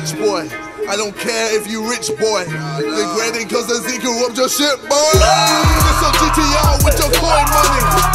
rich boy. I don't care if you rich boy. Degrading cause the Zika robbed your shit, boy. It's on GTR with your coin money.